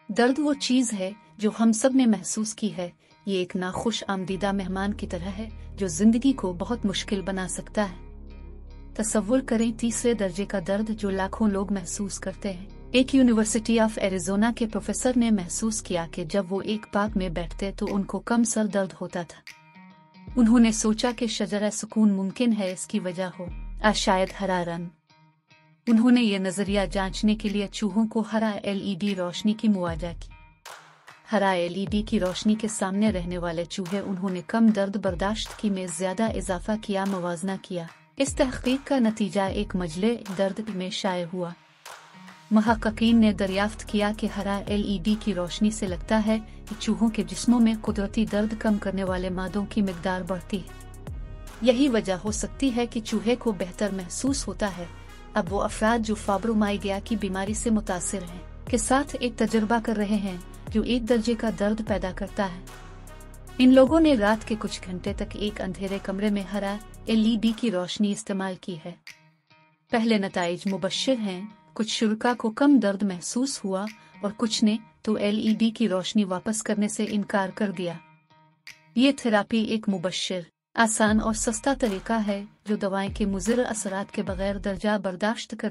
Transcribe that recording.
दर्द वो चीज़ है जो हम सब ने महसूस की है। ये एक नाखुश आमदीदा मेहमान की तरह है जो जिंदगी को बहुत मुश्किल बना सकता है। तसव्वुर करें तीसरे दर्जे का दर्द जो लाखों लोग महसूस करते हैं। एक यूनिवर्सिटी ऑफ एरिजोना के प्रोफेसर ने महसूस किया कि जब वो एक पार्क में बैठते तो उनको कम सर दर्द होता था। उन्होंने सोचा कि शजरा सुकून मुमकिन है इसकी वजह हो शायद हरा रंग। उन्होंने ये नजरिया जांचने के लिए चूहों को हरा एलईडी रोशनी की मुआवजा की। हरा एलईडी की रोशनी के सामने रहने वाले चूहे उन्होंने कम दर्द बर्दाश्त की में ज्यादा इजाफा किया मवाजना किया। इस तहकीक का नतीजा एक मजले दर्द में शाये हुआ। महक्कीन ने दरियाफ्त किया कि हरा एलईडी की रोशनी से लगता है कि चूहों के जिस्मों में कुदरती दर्द कम करने वाले मादों की मिकदार बढ़ती है। यही वजह हो सकती है कि चूहे को बेहतर महसूस होता है। अब वो अफराद जो फाइब्रोमाइल्गिया की बीमारी से मुतासिर हैं के साथ एक तजुर्बा कर रहे हैं जो एक दर्जे का दर्द पैदा करता है। इन लोगों ने रात के कुछ घंटे तक एक अंधेरे कमरे में हरा एलईडी की रोशनी इस्तेमाल की है। पहले नताइज मुबश्शिर हैं। कुछ शुरका को कम दर्द महसूस हुआ और कुछ ने तो एलईडी की रोशनी वापस करने से इनकार कर दिया। ये थेरापी एक मुबश्शिर, आसान और सस्ता तरीका है जो दवाएं के मुज़िर असरात के बगैर दर्जा बर्दाश्त कर